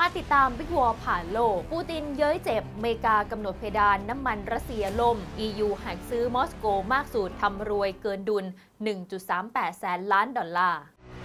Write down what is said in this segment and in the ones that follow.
ติดตามบิ๊กวอร์ผ่านโลกปูตินเย้ยเจ็บอเมริกากำหนดเพดานน้ำมันรัสเซียล่ม EU หักซื้อมอสโกมากสุดทำรวยเกินดุล 1.38 แสนล้านดอลลาร์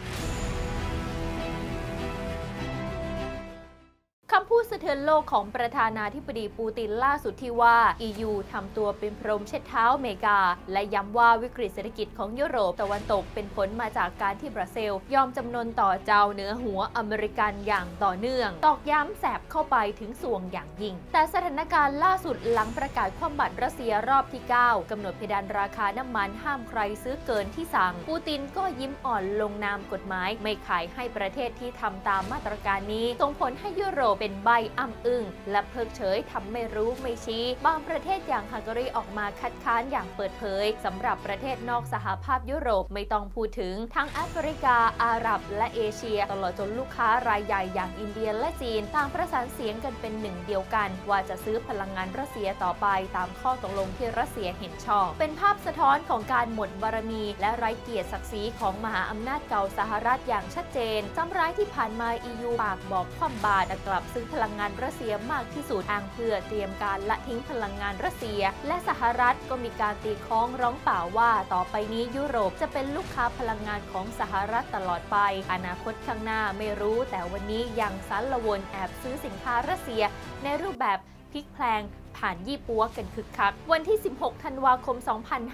คำพูดสะเทือนโลกของประธานาธิบดีปูตินล่าสุดที่ว่า EU ทำตัวเป็นพรมเช็ดเท้าอเมริกาและย้ำว่าวิกฤตเศรษฐกิจของยุโรปตะวันตกเป็นผลมาจากการที่บราซิลยอมจำนนต่อเจ้าเนื้อหัวอเมริกันอย่างต่อเนื่องตอกย้ำแสบเข้าไปถึงสวงอย่างยิ่งแต่สถานการณ์ล่าสุดหลังประกาศคว่ำบาตรรัสเซียรอบที่ 9 กำหนดเพดานราคาน้ำมันห้ามใครซื้อเกินที่สั่งปูตินก็ยิ้มอ่อนลงนามกฎหมายไม่ขายให้ประเทศที่ทำตามมาตรการนี้ส่งผลให้ยุโรปเป็นใบอึ้งและเพิกเฉยทำไม่รู้ไม่ชี้บางประเทศอย่างฮังการีออกมาคัดค้านอย่างเปิดเผยสำหรับประเทศนอกสหภาพยุโรปไม่ต้องพูดถึงทั้งแอฟริกาอาหรับและเอเชียตลอดจนลูกค้ารายใหญ่อย่างอินเดียและจีนต่างประสานเสียงกันเป็นหนึ่งเดียวกันว่าจะซื้อพลังงานรัสเซียต่อไปตามข้อตกลงที่รัสเซียเห็นชอบเป็นภาพสะท้อนของการหมดบารมีและไร้เกียรติศักดิ์ศรีของมหาอำนาจเก่าสหรัฐอย่างชัดเจนซ้ำร้ายที่ผ่านมา EU ปากบอกคว่ำบาตรกลับซื้อพลังงานรัสเซียมากที่สุดอ้างเพื่อเตรียมการละทิ้งพลังงานรัสเซียและสหรัฐก็มีการตีค้องร้องเปล่าว่าต่อไปนี้ยุโรปจะเป็นลูกค้าพลังงานของสหรัฐตลอดไปอนาคตข้างหน้าไม่รู้แต่วันนี้ยังสารวนแอบซื้อสินค้ารัสเซียในรูปแบบพลิกแพลงผ่านยี่ปัวกันคึกคักวันที่ 16 ธันวาคม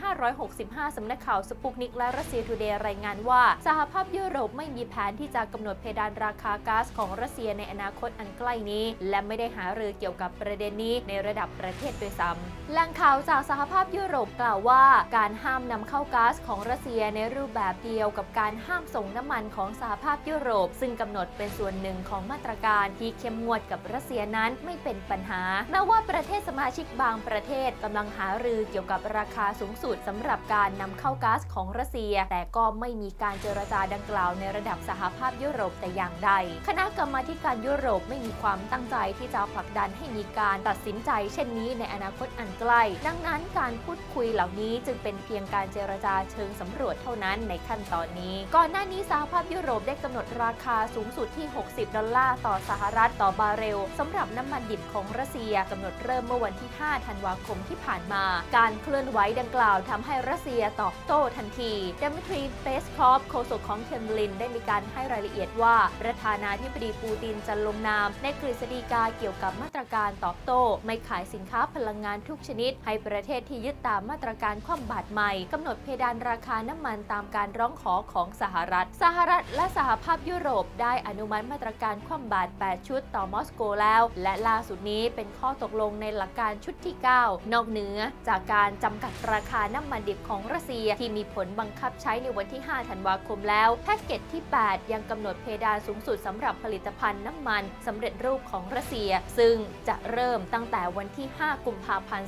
2565 สำนักข่าวสปุกนิกและรัสเซียทูเดย์รายงานว่าสหภาพยุโรปไม่มีแผนที่จะกำหนดเพดานราคาก๊าซของรัสเซียในอนาคตอันใกล้นี้และไม่ได้หารือเกี่ยวกับประเด็นนี้ในระดับประเทศด้วยซ้ำแหล่งข่าวจากสหภาพยุโรปกล่าวว่าการห้ามนำเข้าก๊าซของรัสเซียในรูปแบบเดียวกับการห้ามส่งน้ำมันของสหภาพยุโรปซึ่งกำหนดเป็นส่วนหนึ่งของมาตรการที่เข้มงวดกับรัสเซียนั้นไม่เป็นปัญหาแม้ว่าประเทศสมาชิกบางประเทศกำลังหารือเกี่ยวกับราคาสูงสุดสำหรับการนำเข้าก๊าซของรัสเซียแต่ก็ไม่มีการเจรจาดังกล่าวในระดับสหภาพยุโรปแต่อย่างใดคณะกรรมาการยุโรปไม่มีความตั้งใจที่จะผลักดันให้มีการตัดสินใจเช่นนี้ในอนาคตอันใกล้ดังนั้นการพูดคุยเหล่านี้จึงเป็นเพียงการเจรจาเชิงสำรวจเท่านั้นในขั้นตอนนี้ก่อนหน้านี้สหภาพยุโรปได้กำหนดราคาสูงสุดที่$60ต่อสหรัฐต่อบาร์เรลสำหรับน้ำมันดิบของรัสเซียกำหนดเริ่มเมื่อวันที่ 5 ธันวาคมที่ผ่านมาการเคลื่อนไหวดังกล่าวทำให้รัสเซียตอบโต้ทันทีเดมิทรี เปสคอฟโฆษกของเคมลินได้มีการให้รายละเอียดว่าประธานาธิบดีปูตินจะลงนามในกฤษฎีกาเกี่ยวกับมาตรการตอบโต้ไม่ขายสินค้าพลังงานทุกชนิดให้ประเทศที่ยึดตามมาตรการคว่ำบาตรใหม่กำหนดเพดานราคาน้ำมันตามการร้องขอของสหรัฐและสหภาพยุโรปได้อนุมัติมาตรการคว่ำบาตร8ชุดต่อมอสโกแล้วและล่าสุดนี้เป็นข้อตกลงในหลักการชุดที่ 9 นอกเหนือจากการจำกัดราคาน้ำมันดิบของรัสเซียที่มีผลบังคับใช้ในวันที่ 5 ธันวาคมแล้วแพ็กเกจที่ 8 ยังกำหนดเพดานสูงสุดสำหรับผลิตภัณฑ์น้ำมันสำเร็จรูปของรัสเซียซึ่งจะเริ่มตั้งแต่วันที่ 5 กุมภาพันธ์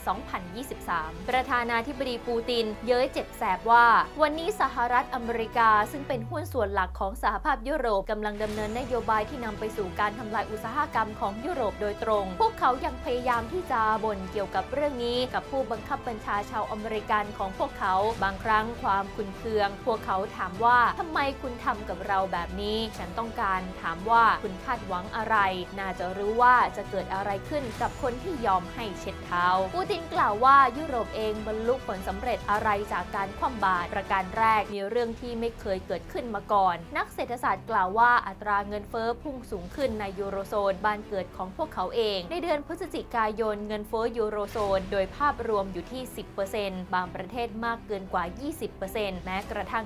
2023 ประธานาธิบดีปูตินเย้ยเจ็บแสบว่าวันนี้สหรัฐอเมริกาซึ่งเป็นหุ้นส่วนหลักของสหภาพยุโรปกำลังดำเนินนโยบายที่นำไปสู่การทำลายอุตสาหกรรมของยุโรปโดยตรงพวกเขายังพยายามที่จะบ่นเกี่ยวกับเรื่องนี้กับผู้บังคับบัญชาชาวอเมริกันของพวกเขาบางครั้งความขุ่นเคืองพวกเขาถามว่าทำไมคุณทำกับเราแบบนี้ฉันต้องการถามว่าคุณคาดหวังอะไรน่าจะรู้ว่าจะเกิดอะไรขึ้นกับคนที่ยอมให้เช็ดเท้าปูตินกล่าวว่ายุโรปเองบรรลุผลสำเร็จอะไรจากการคว่ำบาตรประการแรกมีเรื่องที่ไม่เคยเกิดขึ้นมาก่อนนักเศรษฐศาสตร์กล่าวว่าอัตราเงินเฟ้อพุ่งสูงขึ้นในยูโรโซนบ้านเกิดของพวกเขาเองในเดือนพฤศจิกายนเงินเฟ้อยูโรโซนโดยภาพรวมอยู่ที่ 10% บางประเทศมากเกินกว่า 20% แม้กระทั่ง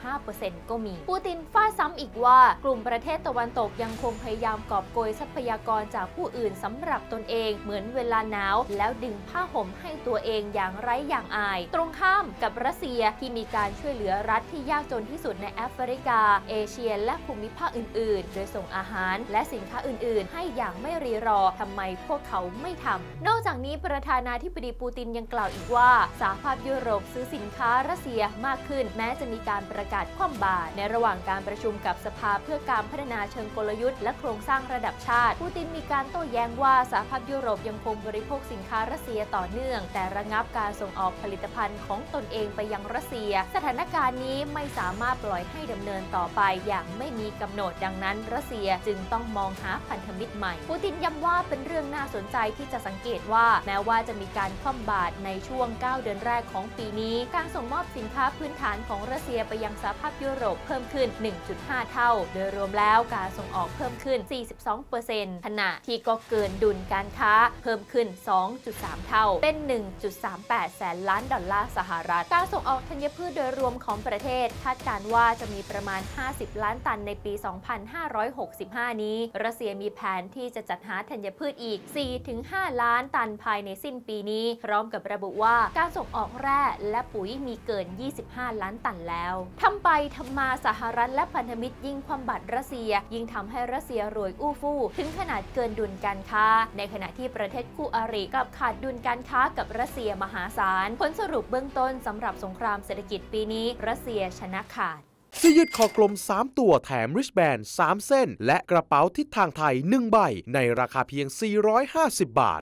25% ก็มีปูตินฟาดซ้ำอีกว่ากลุ่มประเทศตะวันตกยังคงพยายามกอบโกยทรัพยากรจากผู้อื่นสำหรับตนเองเหมือนเวลาหนาวแล้วดึงผ้าห่มให้ตัวเองอย่างไร้อย่างอายตรงข้ามกับรัสเซียที่มีการช่วยเหลือรัฐที่ยากจนที่สุดในแอฟริกาเอเชียและภูมิภาคอื่นๆโดยส่งอาหารและสินค้าอื่นๆให้อย่างไม่รีรอทำไมพวกเขาไม่ทำนอกอกจากนี้ประธานาธิบดีปูตินยังกล่าวอีกว่าสหภาพยุโรปซื้อสินค้ารัสเซียมากขึ้นแม้จะมีการประกาศคว่ำบาตรในระหว่างการประชุมกับสภาเพื่อการพัฒนาเชิงกลยุทธ์และโครงสร้างระดับชาติปูตินมีการโต้แย้งว่าสหภาพยุโรปยังคงบริโภคสินค้ารัสเซียต่อเนื่องแต่ระงับการส่งออกผลิตภัณฑ์ของตนเองไปยังรัสเซียสถานการณ์นี้ไม่สามารถปล่อยให้ดำเนินต่อไปอย่างไม่มีกำหนดดังนั้นรัสเซียจึงต้องมองหาพันธมิตรใหม่ปูตินย้ำว่าเป็นเรื่องน่าสนใจที่จะสังเกตว่าแม้ว่าจะมีการคว่ำบาตรในช่วง 9 เดือนแรกของปีนี้การส่งมอบสินค้าพื้นฐานของรัสเซียไปยังสหภาพยุโรปเพิ่มขึ้น 1.5 เท่าโดยรวมแล้วการส่งออกเพิ่มขึ้น 42% ขณะที่ก็เกินดุลการค้าเพิ่มขึ้น 2.3 เท่าเป็น 1.38 แสนล้านดอลลาร์สหรัฐการส่งออกธัญพืชโดยรวมของประเทศคาดการณ์ว่าจะมีประมาณ 50 ล้านตันในปี 2565 นี้รัสเซียมีแผนที่จะจัดหาธัญพืชอีก 4-5 ล้านตันภายในสิ้นปีนี้พร้อมกับระบุว่าการส่งออกแร่และปุ๋ยมีเกิน 25 ล้านตันแล้วทำไปทำมาสหรัฐและพันธมิตรยิ่งคว่ำบาตรรัสเซียยิ่งทำให้รัสเซียรวยอู้ฟู่ถึงขนาดเกินดุลการค้าในขณะที่ประเทศคู่อริกลับขาดดุลการค้ากับรัสเซียมหาศาลผลสรุปเบื้องต้นสำหรับสงครามเศรษฐกิจปีนี้รัสเซียชนะขาดเสื้อยืดคอกลม3ตัวแถมริชแบนด์3เส้นและกระเป๋าทิศทางไทย1ใบในราคาเพียง450 บาท